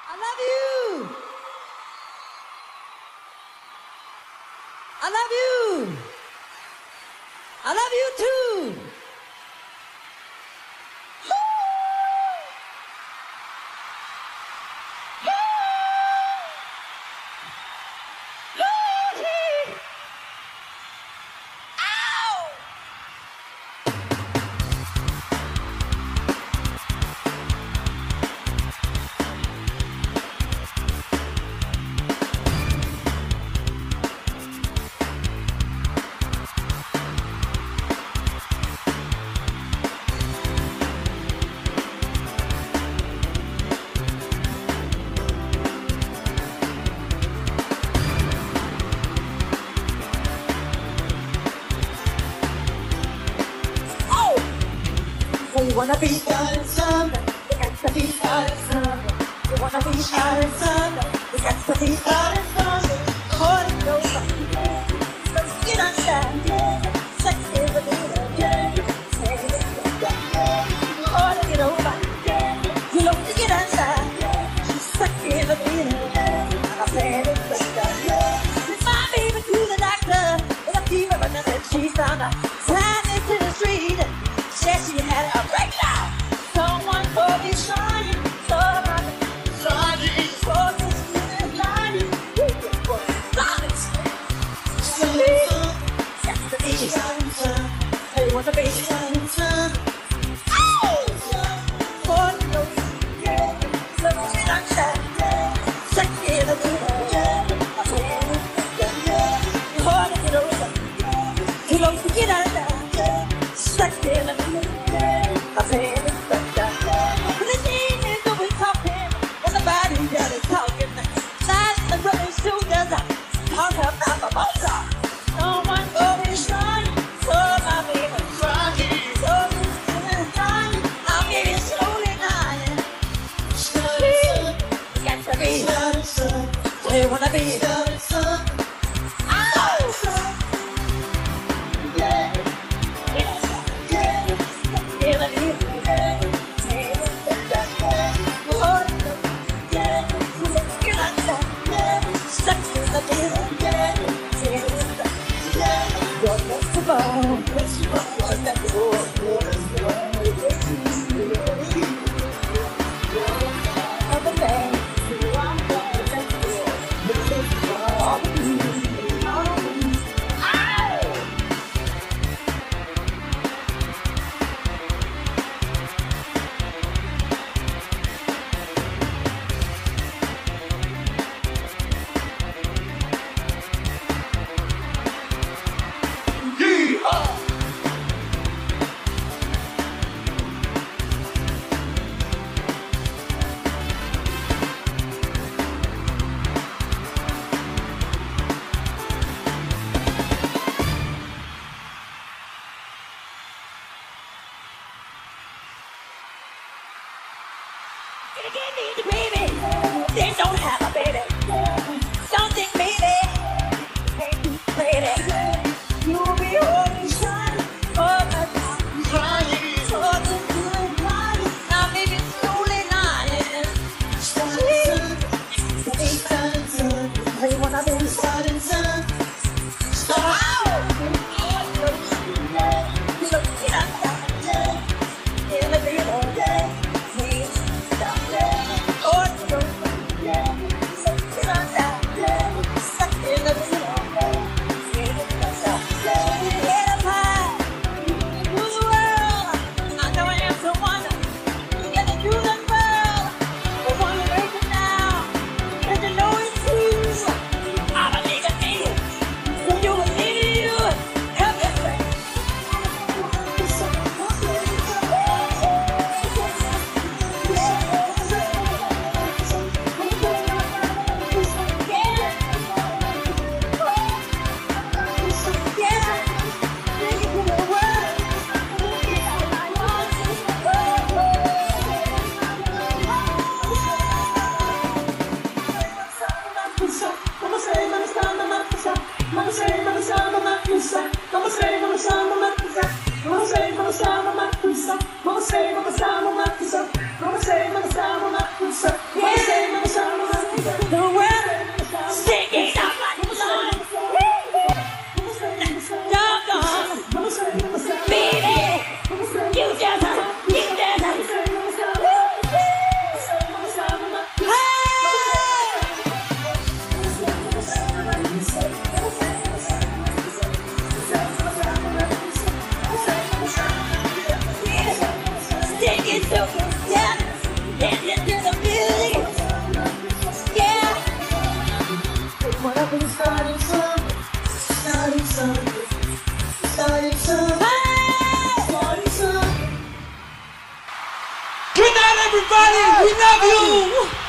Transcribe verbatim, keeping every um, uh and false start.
I love you. I love you. I love you too. You wanna be starting something, you got to be starting something. You wanna be starting something, you got to be starting something. Hold it over, let's get outside, sex is a little, hold it over, you know to get outside, sex is a little, I said it's better. My baby to the doctor, and I keep her running and she's found her, signing to the street. Said she had a breakdown. Someone told me shiny, somebody shiny, for this is shiny. For silence, sleep. Yes, the baby shining sun. Hey, what the baby shining sun? Oh, for no, yeah, so sunshine, yeah. Sex is a little, yeah. I said, yeah, you hold it over. You don't forget out there, yeah. Sex is a little. I said it's better. But the thing is that we talking, and the body that is talking. Not the running shoulders, talk about the motor. No one go be shine, so my baby trying. So this is dying, I'm getting slowly dying. Starting, got to be starting. They wanna be starting. They don't have a baby. Something, baby. Ain't too pretty. You'll be holding shine. Oh, I'm crying. Oh, the feeling crying. Now, baby, slowly lying. Starting sun. Starting sun. They wanna be starting sun. Start. Look, get up. In the middle. Please stop. Oh, So yeah, dance into the music. Yeah. What up in starting song? Starting song. Starting song. Hey! Starting song. Good night, everybody. We love you.